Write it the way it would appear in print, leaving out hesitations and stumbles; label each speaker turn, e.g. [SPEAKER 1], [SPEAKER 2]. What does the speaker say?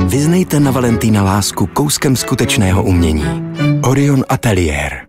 [SPEAKER 1] Vyznejte na Valentína lásku kouskem skutečného umění. Orion Ateliér.